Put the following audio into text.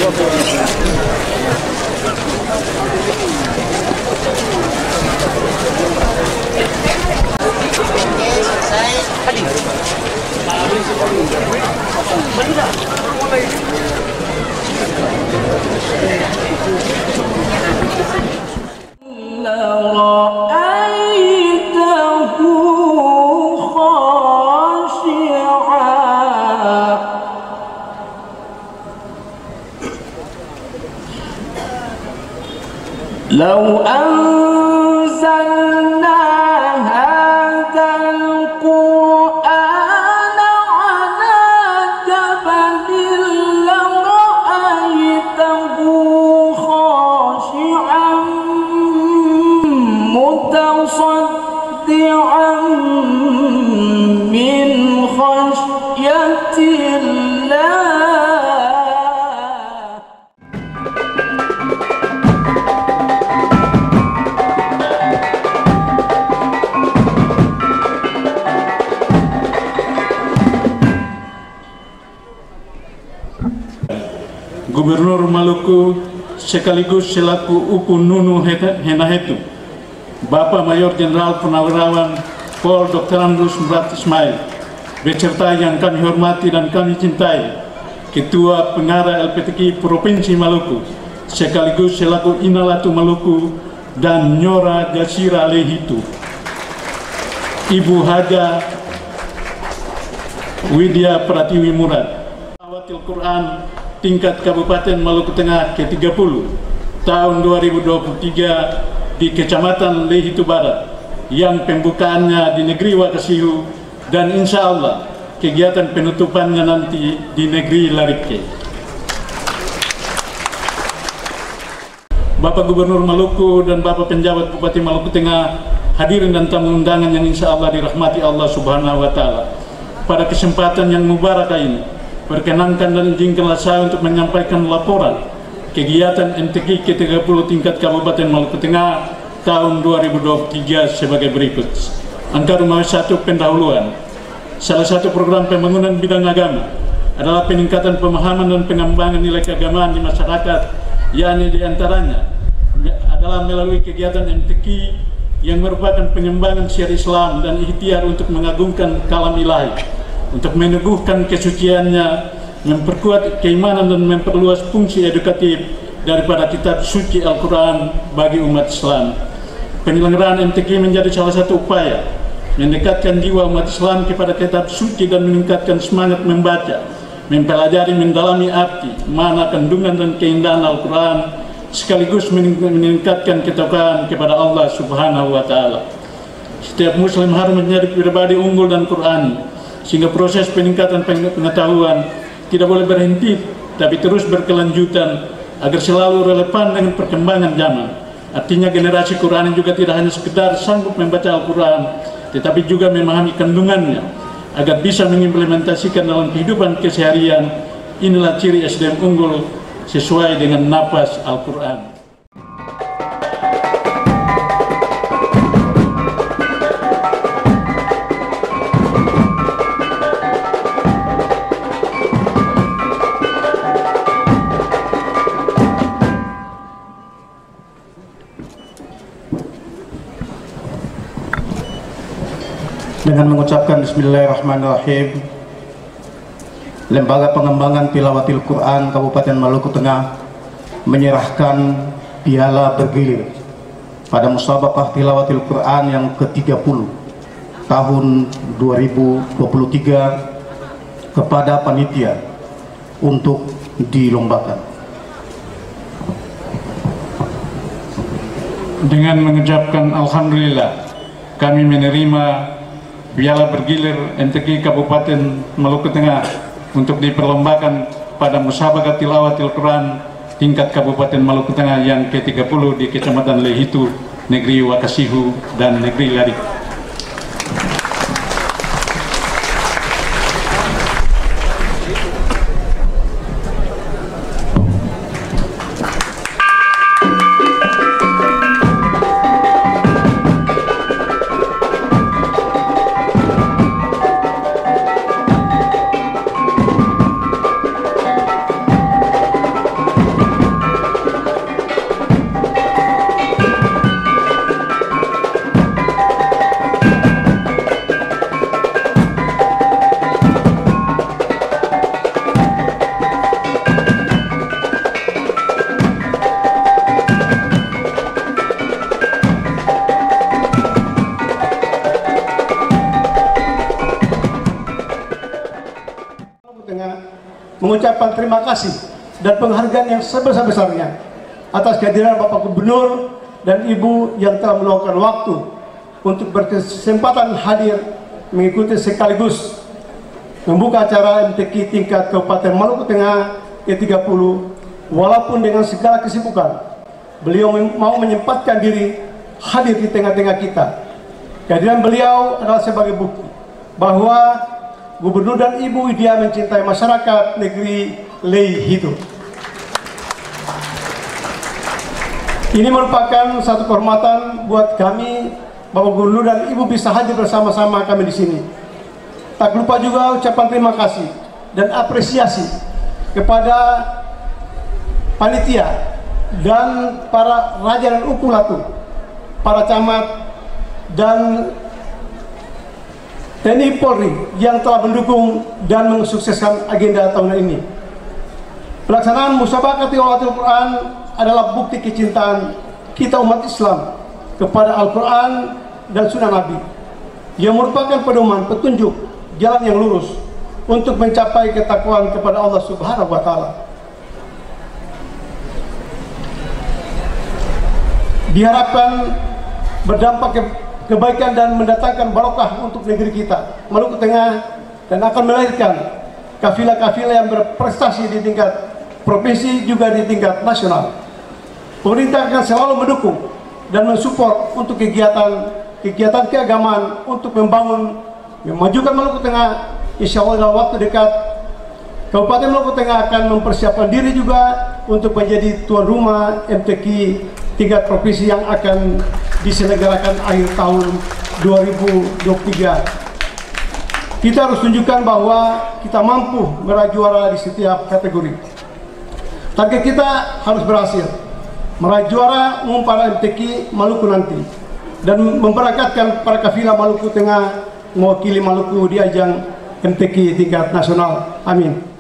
لو أنزلنا هذا القرآن على جبل لرأيته خاشعا متصدعا من خشية الله. Gubernur Maluku sekaligus selaku Upu Nunu Henahetu, Bapak Mayor Jenderal Purnawirawan Pol Dr. Andrus Murad Ismail, beserta yang kami hormati dan kami cintai, Ketua Pengarah LPTKI Provinsi Maluku, sekaligus selaku Inalatu Maluku dan Nyora Jasira Lehitu, Ibu Haja Widya Pratiwi Murad, Awatil Quran tingkat Kabupaten Maluku Tengah ke-30 tahun 2023 di Kecamatan Lehitu Barat, yang pembukaannya di negeri Wakasihu dan insya Allah kegiatan penutupannya nanti di negeri Laripke. Bapak Gubernur Maluku dan Bapak Penjabat Bupati Maluku Tengah, hadirin dan tamu undangan yang insya Allah dirahmati Allah Subhanahu wa Ta'ala, pada kesempatan yang mubarakah ini, perkenankan dan izinkanlah saya untuk menyampaikan laporan kegiatan MTQ ke-30 tingkat Kabupaten Maluku Tengah tahun 2023 sebagai berikut. Angka rumah 1 pendahuluan. Salah satu program pembangunan bidang agama adalah peningkatan pemahaman dan pengembangan nilai keagamaan di masyarakat, yakni diantaranya adalah melalui kegiatan MTQ yang merupakan pengembangan syiar Islam dan ikhtiar untuk mengagungkan kalam ilahi, untuk meneguhkan kesuciannya, memperkuat keimanan dan memperluas fungsi edukatif daripada kitab suci Al-Quran bagi umat Islam. Penyelenggaraan MTQ menjadi salah satu upaya mendekatkan jiwa umat Islam kepada kitab suci dan meningkatkan semangat membaca, mempelajari, mendalami arti, makna, kandungan dan keindahan Al-Quran, sekaligus meningkatkan ketakwaan kepada Allah Subhanahu wa Ta'ala. Setiap Muslim harus menjadi pribadi unggul dan Qurani, sehingga proses peningkatan pengetahuan tidak boleh berhenti, tapi terus berkelanjutan agar selalu relevan dengan perkembangan zaman. Artinya generasi Qurani juga tidak hanya sekedar sanggup membaca Al-Quran, tetapi juga memahami kandungannya agar bisa mengimplementasikan dalam kehidupan keseharian. Inilah ciri SDM unggul sesuai dengan nafas Al-Quran. Dengan mengucapkan Bismillahirrahmanirrahim, Lembaga Pengembangan Tilawatil Quran Kabupaten Maluku Tengah menyerahkan piala bergilir pada musabaqah Tilawatil Quran yang ke-30 tahun 2023 kepada panitia untuk dilombakan. Dengan mengucapkan Alhamdulillah, kami menerima piala bergilir MTQ Kabupaten Maluku Tengah untuk diperlombakan pada musabaqah tilawatil Quran tingkat Kabupaten Maluku Tengah yang ke-30 di Kecamatan Lehitu, negeri Wakasihu dan negeri Larik. mengucapkan terima kasih dan penghargaan yang sebesar-besarnya atas kehadiran Bapak Gubernur dan Ibu yang telah meluangkan waktu untuk berkesempatan hadir mengikuti sekaligus membuka acara MTQ tingkat Kabupaten Maluku Tengah ke-30. Walaupun dengan segala kesibukan, beliau mau menyempatkan diri hadir di tengah-tengah kita. Kehadiran beliau adalah sebagai bukti bahwa Gubernur dan Ibu Widya mencintai masyarakat negeri Lei Hitu. Ini merupakan satu kehormatan buat kami, Bapak Gubernur dan Ibu bisa hadir bersama-sama kami di sini. Tak lupa juga ucapan terima kasih dan apresiasi kepada panitia dan para raja dan upu latu, para camat dan TNI Polri yang telah mendukung dan mensukseskan agenda tahunan ini. Pelaksanaan musabaqah tilawatil Quran adalah bukti kecintaan kita umat Islam kepada Al-Quran dan Sunnah Nabi, yang merupakan pedoman petunjuk jalan yang lurus untuk mencapai ketakwaan kepada Allah Subhanahu wa Ta'ala. Diharapkan berdampak kebaikan dan mendatangkan barokah untuk negeri kita Maluku Tengah, dan akan melahirkan kafilah-kafilah yang berprestasi di tingkat provinsi juga di tingkat nasional. Pemerintah akan selalu mendukung dan mensupport untuk kegiatan keagamaan untuk memajukan Maluku Tengah. Insya Allah dalam waktu dekat Kabupaten Maluku Tengah akan mempersiapkan diri juga untuk menjadi tuan rumah MTQ tingkat provinsi yang akan diselenggarakan akhir tahun 2023. Kita harus tunjukkan bahwa kita mampu meraih juara di setiap kategori. Target kita harus berhasil meraih juara umum para MTQ Maluku nanti dan memberangkatkan para kafilah Maluku Tengah mewakili Maluku di ajang MTQ tingkat nasional. Amin.